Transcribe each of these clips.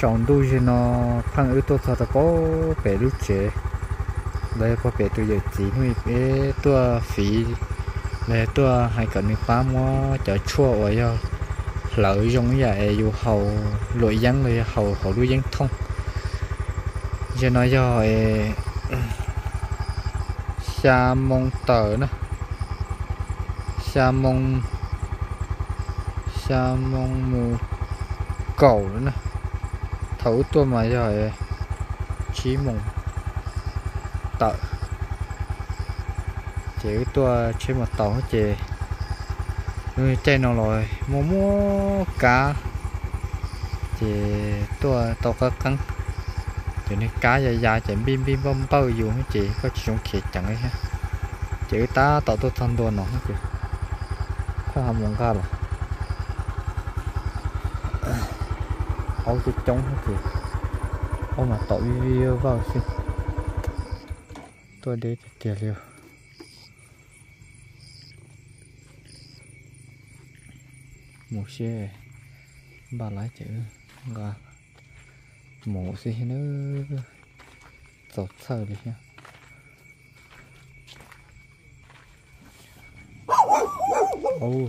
chọn đu thì nó phăng ưu tô sao ta có bể đu chế đây có bể tôi giờ chỉ nuôi bé tua phí này tua hay cần đi phá mua chợ chua ở giờ lợi dùng vậy dù hầu lội dân rồi hầu hầu đuôi dân thông giờ nói giờ xa mông tờ nữa xa mông mù cầu nữa nè thấu tua mà giờ chí mông tờ chỉ tua trên một tàu hết chị người chơi nào rồi mua cá chỉ tua tàu cá cắn chỉ nên cá dài chạy bim bim bom bao dù hết chị có chuyện kia chẳng ấy ha chỉ ta tàu tôi thân đua nó hết chị có hàm muốn cá rồi áo chỉ trống hết chị ông mà tàu video vào xin tôi để tiền liều một xe ba lái chữ và một xe nữa sọt sờ đi nha ô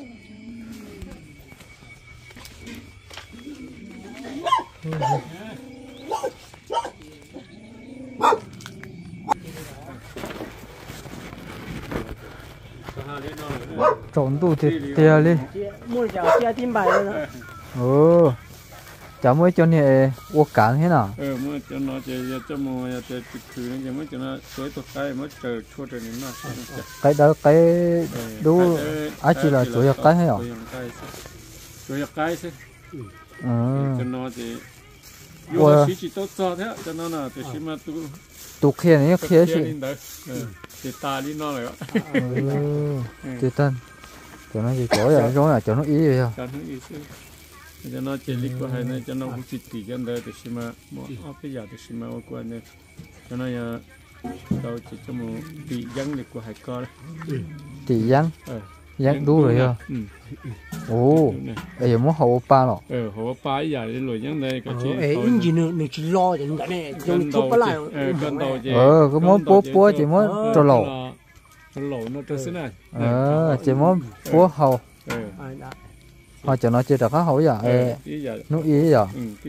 trộn đủ thịt tia đi mua chảo tia tim bài rồi chả mới cho nè uống cạn thế nào mới cho nó cho mua cho khử nó mới cho nó tối tục cái mới chờ chua cho nó cái đó cái đu ai chỉ là chủ yếu cái hay hả chủ yếu cái chứ cho nó thì vô chỉ tốt cho thế cho nó là thì mà tu kia này kia chứ thì ta đi nó rồi thì tên cho nó gì có rồi rồi là cho nó ý vậy không cho nó chỉ lịch của hai này cho nó cũng chỉ tỷ cho đây thì mà cái giờ thì mà qua này cho nó đâu chỉ cho một tỷ dân lịch của hai con tỷ dân dân đu rồi ha ồ bây muốn hậu ba rồi hậu ba giờ đi rồi dân đây cái gì nữa chỉ lo cho cái này trong chụp lại cái món bố chỉ muốn trò lẩu nó trò xí này chỉ muốn bố hậu họ cho nó chơi được hậu giờ nó ý giờ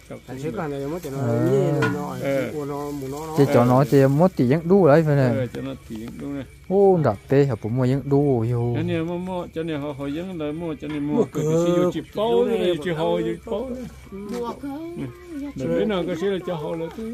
chỉ cho nó chỉ muốn tỷ dân đu đấy phải này ô đạp tê họ cũng mua dân đu vô cho nên mua cho nên họ dân là mua cho nên mua cái gì chụp bao này chụp họ chụp bao mua cơ để nào cái gì là cho họ là thứ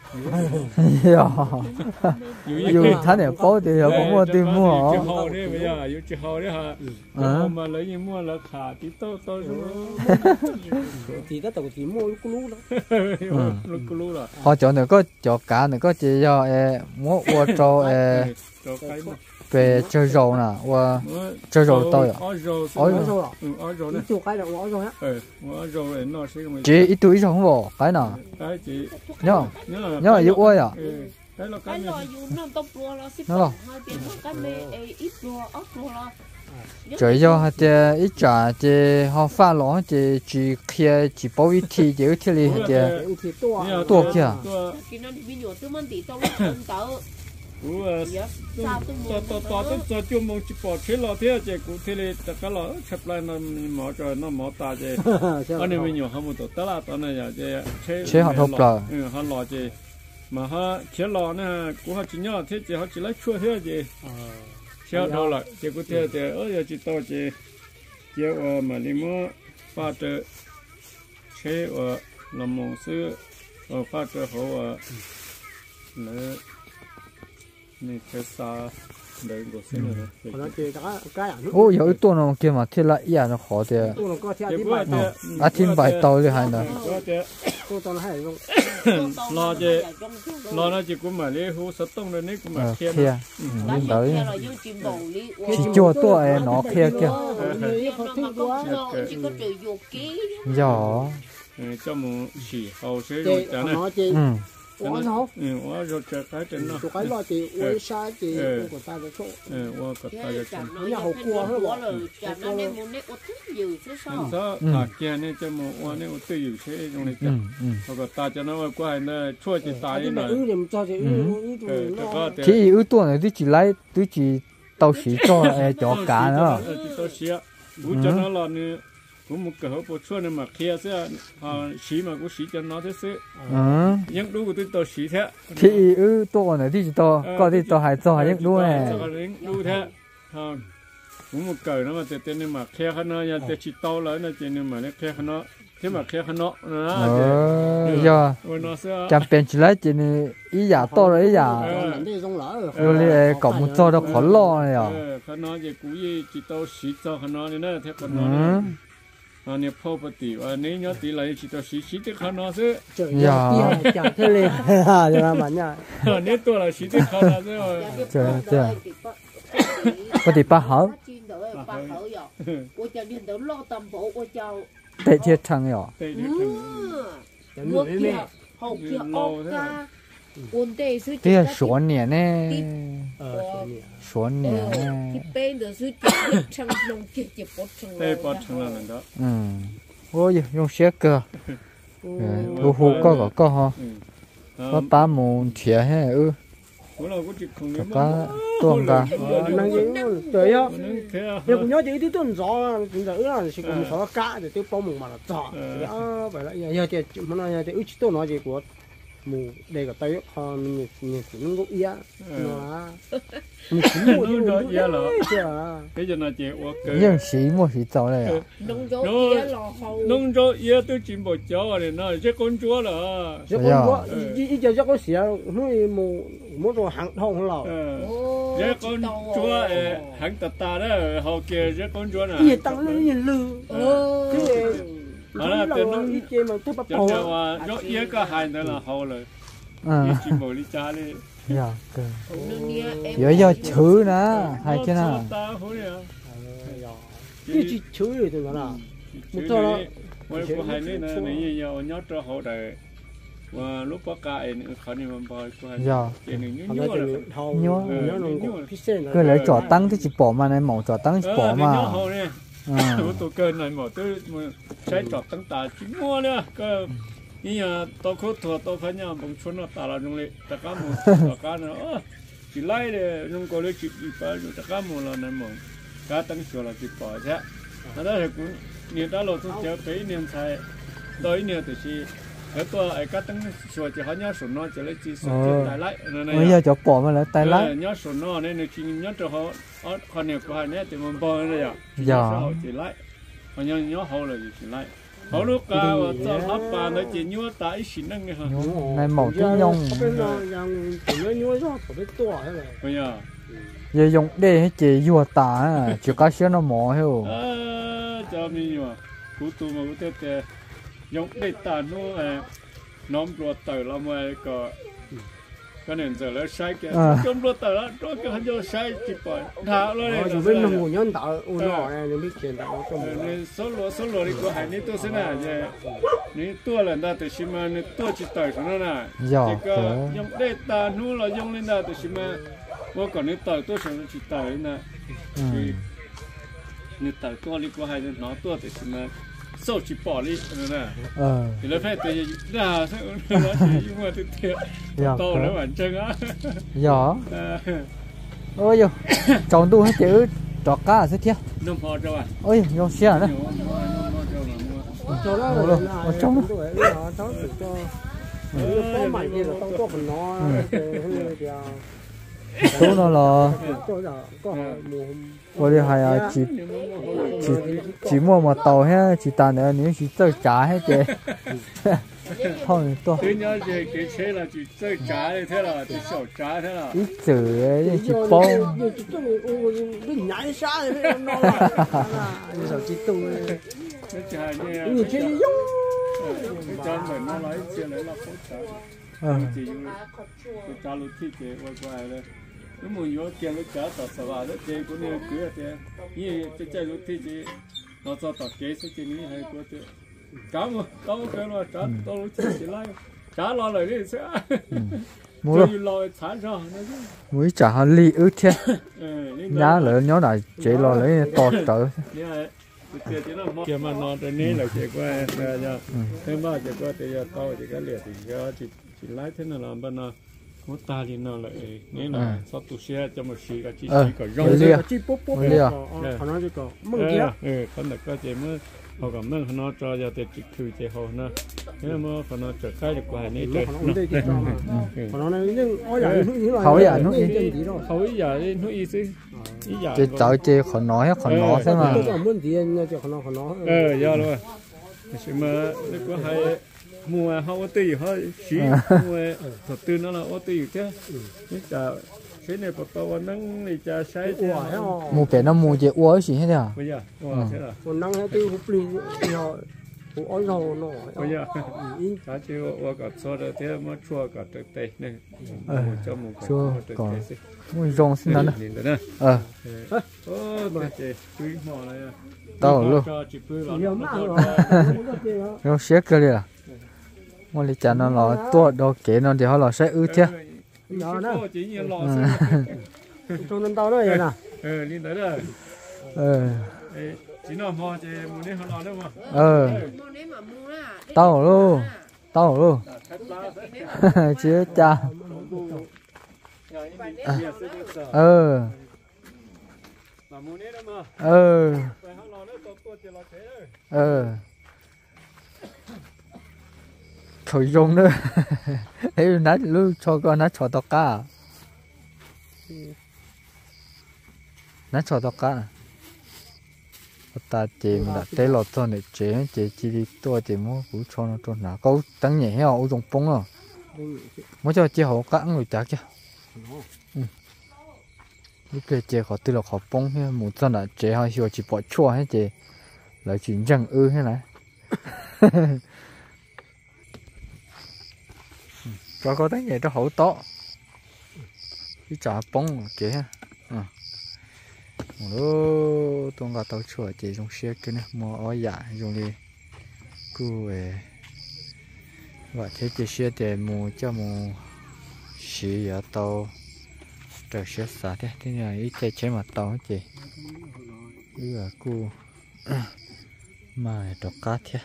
dù tháng này bao thì họ cũng mua tiền mua chụp họ đấy bây giờ chụp họ đấy hả mà lấy gì mua là khả tí to thì tất cả chỉ mua lúc lú đó họ chọn được có chọn cả được có chỉ do mua qua cho về chơi rầu nè qua chơi rầu tôi à chỉ ít tuổi không bỏ cái nào nhá là yếu ơi à nó trời do họ ít trả thì họ pha lỗ chỉ kia chỉ bao ít thì chỉ thì tua kia tôi chưa mong chỉ bỏ thế là thế chứ cũng thế là cái là chụp lại nó mỏ ta chứ anh em mình nhiều không một tổ là tao này chứ chế họ thộp rồi họ lò chứ mà họ chế lò nè cũng họ chỉ nhớ thế chứ họ chỉ lấy chua thế chứ chế đâu lại chứ cũng thế thì giờ chỉ tao chứ chế mà đi mua pha trợ chế làm món sữa pha trợ họ nữa này cái xa đấy của xin rồi. Ô, có一段咯，叫嘛貼啦，依家就好啲。啊，天白豆啲係啦。 lo nó chỉ cũng mà lấy hũ sắt tông rồi đấy cũng mà kia. Lên tới. Chỉ cho tôi nó kia kia. Cho một chỉ hậu sẽ rồi trả này. 我好， 我就这个真的， 就该落地，我杀地，我大个错， 我个大个真。 你好过是吧？ sao thà kia này cho một quan này tôi hiểu thế trong này chẳng, hoặc ta cho nó qua này chua chỉ tài này, thì ưu tuần này tôi chỉ lấy tôi chỉ tàu xí cho cá nữa, tàu xí, cũng cho nó là này, cũng một cái hộp chua này mà kia sẽ, xí mà cũng xí cho nó thế sẽ, những đu của tôi tàu xí thế, thì ưu tuần này tôi chỉ có thì tàu hải cho những đu này, đu thế, cũng một cởi nó mà từ từ mà khe khăn nó nhà từ chỉ tàu lại nó chỉ nhưng mà nó khe khăn nó thế mà khe khăn nó giờ chẳng bên chỉ lấy chỉ này ý giả to rồi ý giả rồi lại có một chỗ đó khó lo này à khăn nó chỉ cú gì chỉ tàu xí cho khăn nó này thế khăn nó này này phô bát tì và nếu nhớ tì lại chỉ tàu xí thì khăn nó chứ giờ chẳng thế liền à giờ mà nha nếu tôi là xí thì khăn nó chứ giờ có thể ba hở tệ thiệt thằng nhỏ thế là số nhẹ nè số nhẹ đây bớt thằng là đó ôi dùng xe cơ hú hú có ha có ba môn thiệt ha có tuồng cả năng gì trời ơi nếu cũng nhớ chỉ tí tuần gió chúng ta là chỉ cũng có cá để tiêu bông mà là gió vậy là giờ thì mình nói thì ít tôi nói gì của mù đây cái tay mình cũng có ý nó mình cũng mua nó ý là cái giờ là chị nhưng xí mua xí tàu này à nông chỗ ý tôi chỉ một chỗ này nó chỉ con chúa là chỉ con chúa ý giờ chắc có xí nó mua đồ hàng thông là chỉ con chúa hàng tata đó họ kia chỉ con chúa này ý tăng lên nhìn lư là từ nông ý chơi mà tôi bắt đầu cho ý cái hai nữa là hậu rồi chỉ một lý cha đi dạ giờ chữ nè hay chứ nè chỉ chữ rồi thì nó một chỗ đó mỗi cô hai này là này nhiều nhớ cho hậu đời và lúc có cái khó nên mà bơi cô hai cái này nhớ cái lấy trò tăng thì chỉ bỏ mà này mỏng trò tăng chỉ bỏ mà tôi cơn này mà tôiใช้ trò tăng tà chỉ mua nữa cơ như tôi khốt thua tôi phải nhớ bằng chuột nó tà là trong này tất cả một tất cả nó chỉ lấy để trong cô lấy chỉ phải tất cả một là này mà cá tăng số là chỉ bỏ thế đó thì cũng nhiều đã lâu tôi chơi cái niệm sai tới nhiều thì chỉ cáiตัวไอ้cá tăng số chỉ họ nhớ số nó chỉ lấy chỉ số tài lại này bây giờ cho bỏ mà lấy tài lại nhớ số nó này chỉ nhớ cho họ còn nhiều cái này thì mình bỏ này chỉ lại họ nhớ họ là chỉ lại họ lúc cả và cho hấp bà nó chỉ nhớ tại xin năng hả này màu tiếng nhông bây giờ giờ dùng đểให้chị vừa tả chỉ có xíu nó mỏ hiểu cho mình mà cú tu mà cú tê dùng để tả nó nóm ruột tử là mà cái này giờ là sai cái trong ruột tử đó trong cái hành động sai chỉ phải tháo rồi rồi bên nông hộ nhân tạo nó này mình biết chuyện tạo số lúa đi của hải này tôi sẽ là gì này tôi là ta từ xí mà này tôi chỉ tỏi cho nó nè chỉ có dùng để tả nó là dùng lên ta từ xí mà我讲你带多少人去带呢？你带多哩过还是拿多的什么手去包哩，是不是？你来拍对，那是因为这条到了完整啊。 有。ôi yo, chọn tu hết chữ trọt cá sẽ thiệt. Nông phò cho à? Ôi, yo xe nữa. Cho đó rồi, trong đó. Có mày gì là tao có phần nó. Số nó là tôi đi hay chỉ mua một tàu hết chỉ tàn nữa nếu chỉ chơi cá hết chứ thôi to tôi nhớ về cái xe là chỉ chơi cá này thế là chỉ sổ cá thế là ít chữ ấy chỉ bông cái nhảy xa thế nó là sổ chỉ tu cái chài như như thế giống cho mình nó lấy xe lấy là phốt cá chỉ dùng cái cá lụt thịt để quay đây nếu muốn vô kia lụt cá tọt sờ vào đó chơi cũng như cứ thế như cái chơi lụt thịt gì nó cho tọt kế sẽ chơi như hay của thế cá một cái là cá to lụt thịt chỉ lấy cá lo lại đi sẽ mua đâu lo chán rồi mũi chả họ ly ướt thế nhá lỡ nhớ lại chế lo lấy to trở kia mà nó tới ní là chỉ qua giờ thế mà chỉ qua thì giờ tao chỉ cái liệt thì chỉ lái thế nào làm bên nào một ta thì nó lại ní là sao tụi xe cho một xí cái chỉ có rong chỉ bốc bốc họ nói có măng kia con được cái gì mới họ cảm ơn nó cho giờ thì chỉ thử chỉ họ nó nếu mà họ nó trở khai được qua ní trời họ nói nhưng ôi giờ khẩu giờ nó khẩu giờ đi nó ý chứ chế trời chế họ nói thế mà muốn gì cho họ nói giờ luôn mà nó có hai mua họ có tiền họ xí mua thật tư nó là có tiền chứ cái cái này bắt đầu nắng này cha sai chứ mua cái nó mua chế uống gì hết à bây giờ thế là còn nắng hết tiêu hút đi rồi ôi rồi nó bây giờ cá chiêu uống cả số đó thế mà chua cả thực tế này cho một chua còn mua rong xin nó mà chị chú mò này tao luôn nó xé cái gì à mua lấy chả nó lò tua đồ kế nó thì họ lò sẽ ư thế đó nè cho nên tao nói vậy nè đi tới rồi chỉ nó mò chị muốn đi họ lò đâu mà tao luôn chứ cha thôi dùng nữa ấy nãy lúc cho con nó cho tao cá nó cho tao cá ta tìm là tế lọt thôi để chế chỉ đi tôi chỉ muốn cú cho nó cho nào câu tăng nhẹ heo ở trong bông rồi mới cho chế hậu cá người ta chứ lúc kia chế họ từ là họ bông hay một chân là chế họ chỉ bỏ chua hay chế là chuyện răng ư hay này cho có tăng nhẹ cho hậu to cái chả bông chế ha ô tôi gặp tàu chuột chỉ trong xe cái này mua ói dạ dùng đi cứ và thế chỉ xe để mua cho mua xí ở tàu trời xe xả thế thế này ít chạy chế mà tàu chị cứ ở cu mà đọc cá thế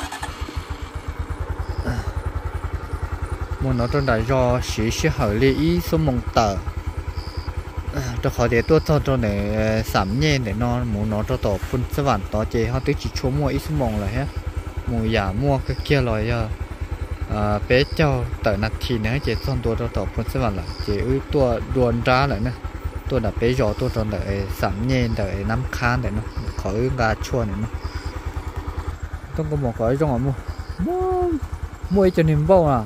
mua nó trong đại do xí xe hở li ý số mông tờ cho họ để tôi cho để giảm nhẹ để nó muốn nó cho tổ phun sơ vạn to chế họ tới chỉ chỗ mua ít mong là hết mua giả mua cái kia rồi giờ bé cho tờ nát thì nữa chế xong tôi cho tổ phun sơ vạn là chế ư tôi đuôn ra lại nữa tôi đã bé giò tôi cho để giảm nhẹ để nắm khăn để nó khỏi gà chua này nó tôi có một cái trong mà mua cho niềm bao à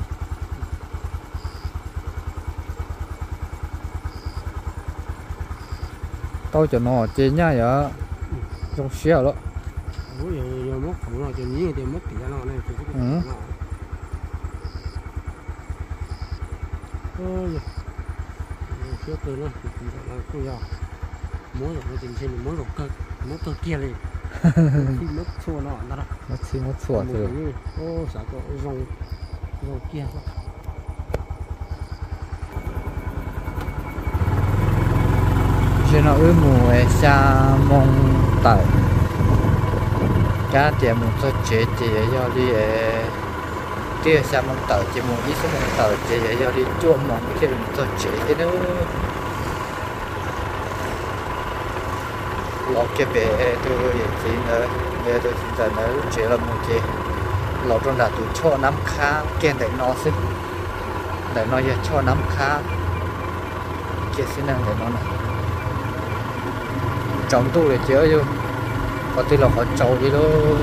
tao cho nó chế nhá vậy trong xe đó ủa giờ mất khẩu rồi cho nhiều thì mất thì nó này thì cái từ nó cũng giàu muốn rồi nó tìm xem muốn rồi cơ kia liền khi mất xua nó đó mất xua rồi ô sao có rong kia cho nó ướm mùa xa mong tờ cá tiền một số chế chỉ do đi tia xa mong tờ chỉ một ít số mong tờ chỉ do đi chua mong cái một số chế cái nó lọt cái bể tôi hiện chỉ nữa bây tôi chỉ cần nó chế là một chế lọt trong đã tụi cho nắm khá kèn để nó xí để nó giờ cho nắm khá kia xí năng để nó này trong tu để chữa vô có thể là họ trâu đi đó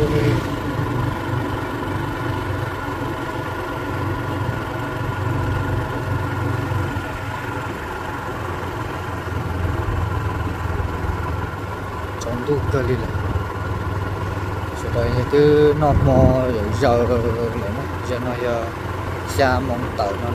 trong tu cơ đi là sau đó như cứ nó mò giờ giờ nó giờ xa mong tàu nó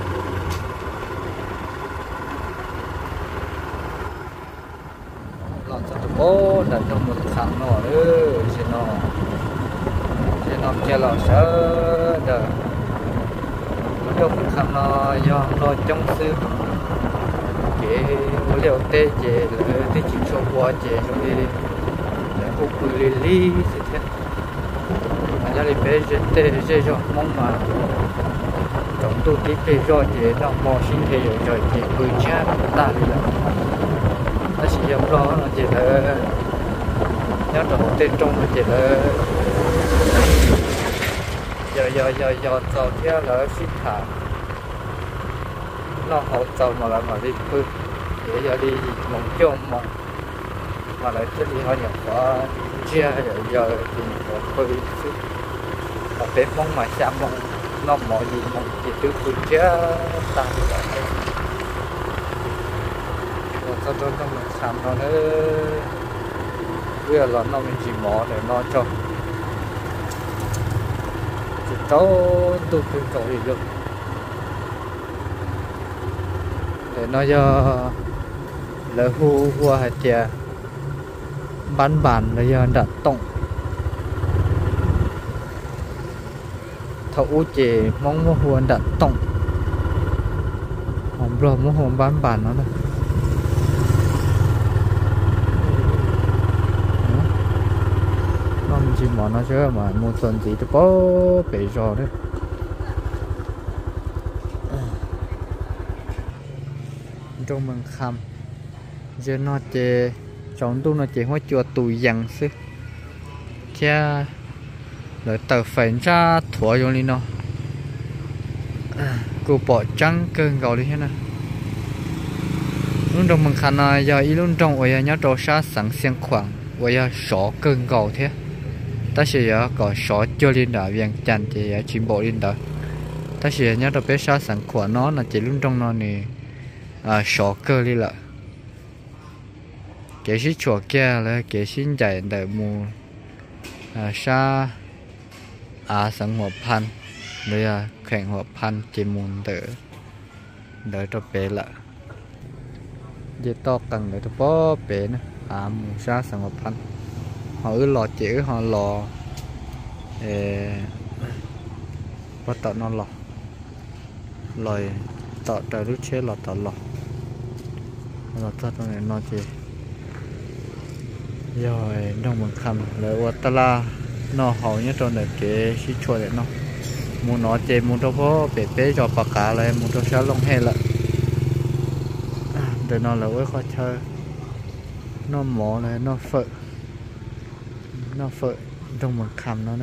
ô đặt trong một thằng nó nữa thì nó kia là sợ đời trong khăn nó do nó trong sư chế liệu tê chế là tê chỉ cho qua chế rồi đi để phục vụ lý thế thế mà ra đi bé tê chế cho mong mà trong tu tí bé cho chế nó mò sinh thế rồi chế cười cha ta đi là nó chỉ giống đó là chế là nhớ trong tên trong là chế là giờ tàu theo là xích thả nó hỗ trợ mà lại mà đi khơi để giờ đi mong chung mà lại cái gì họ nhập vào chia giờ thì họ khơi mà bé mong mà xem mong nó mọi gì mong chỉ từ khơi chia ta rồi sau đó nó mình xem nó bây giờ là nó mình chỉ mỏ để nó cho chỉ tao tôi không có gì được để nó cho lỡ hua hạt chè bán bản là giờ đặt tổng thấu chè mong mua hua đặt tổng hòm rồi mua hòm bán bản nó đây nó chỉ món nó chứ mà mua tuần gì thì có bể rò đấy trong mình khăm giờ nó chè chọn tu nó chè hoa chùa tùy dặn xứ cha rồi tờ phải ra thua vô đi nó cô bỏ trắng cơn gạo đi thế nào lúc trong mình khăn là giờ ý lúc trong ở nhà trâu sát sẵn xiên khoảng ở nhà sọ cơn gạo thế ta sẽ giờ có sọ cho lên đảo viên chăn thì chim bộ lên đảo ta sẽ nhớ được bé sát sẵn khoảng nó là chỉ lúc trong nó này sọ cơ đi lại cái gì chùa kia là cái xin chạy đợi mù sa sẵn một pan rồi khẹn một pan chỉ muốn đợi cho bé lại dễ to cần để cho bó bé nữa mù sa sẵn một pan họ lò chữ họ lò bắt tạo nó lò lòi tạo trời lúc chế lò tạo lò tạo này nó chỉ rồi trong một khăm lại qua ta la nó hầu như trong này cái xí chua đấy nó muốn nó chơi muốn cho có bé bé cho bạc cá lại muốn cho sao lông hay lại để nó là với khó chơi nó mỏ này nó phở trong một khăm nó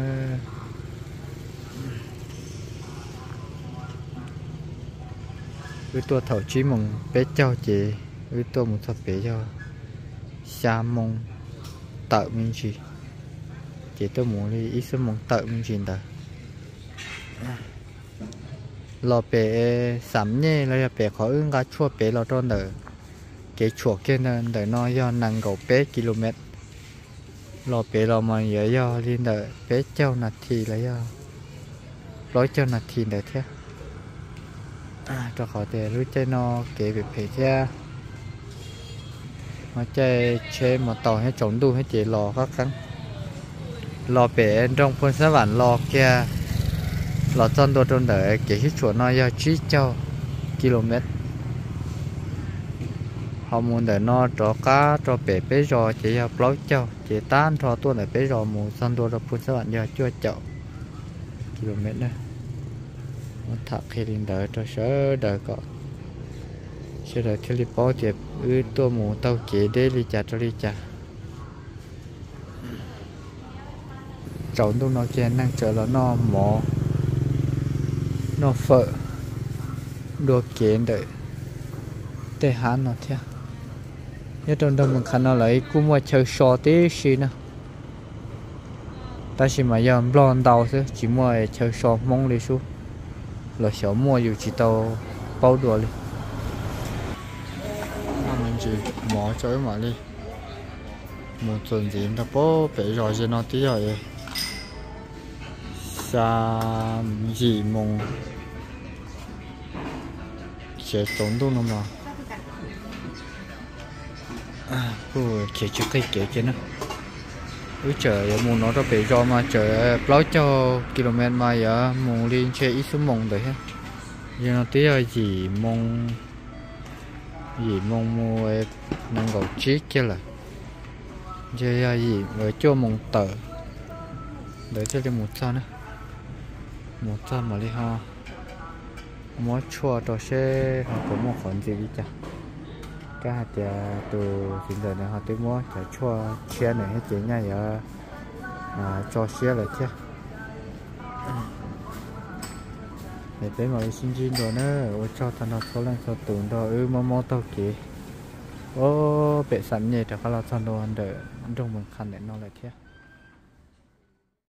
với tua thầu chí mong bé trao chị với tua một thập bé cho xa mong tạo mình chỉ tôi muốn đi ít số mong tạo mình chỉ đó lò bé sắm nhé là bé khó ứng gà chua bé lò tròn đỡ cái chuột kia nên đỡ nó do năng cầu bé km lò bé lò mà nhớ do lên đỡ bé trao nạt thì là do lối trao nạt thì đỡ thế cho khỏi để lúc chơi nó kể về phải thế mà chơi mà tàu hay trống đu hay chỉ lò các cắn lò bể trong phân sát bản lò kia lò chân đồ trong đợi kể hết chuột nó do chí châu km họ muốn để nó cho cá cho bể bể rò chỉ là lối châu chỉ tan cho tôi để bể rò muốn chân đồ trong phân sát bản do chưa chậu km này nó thật khi lên đợi cho sớ đợi có sẽ đợi theo lịch báo tiếp tôi muốn tàu kế để đi chặt cho đi chặt trống tôi nó chén năng chờ là nó mỏ nó phở đồ kế đợi để hắn nó theo nhất trong đó mình khăn nó lấy cũng mà chơi sò tí xí nữa ta chỉ mà giờ blond đầu thôi chỉ mua chơi sò mong đi xuống là xấu mua dù chỉ tàu bao đùa đi mình chỉ mỏ chơi mà đi một tuần gì nó bố bể rồi cho nó tí rồi sa gì mong sẽ tốn đâu mà kể chứ cái kể chứ nó trời muốn nó ra bể rồi mà trời lối cho km mà giờ muốn đi chơi ít số mong đấy ha giờ nó tí là gì mong mua năng cầu chiếc kia là giờ là gì người cho mong tờ để cho đi một trăm mà đi ha mỗi chua đồ xe họ có một khoản gì đi chả cái hạt từ hiện giờ này họ tới mua chả chua xe này hết chuyện nha giờ cho xe lại chứ để bé ngồi xin xin rồi nữa cho thằng nó số lần số tuần rồi mò tao kì bé sẵn nhẹ cho các lo chăn đồ ăn đỡ trong mình khăn để nó lại chứ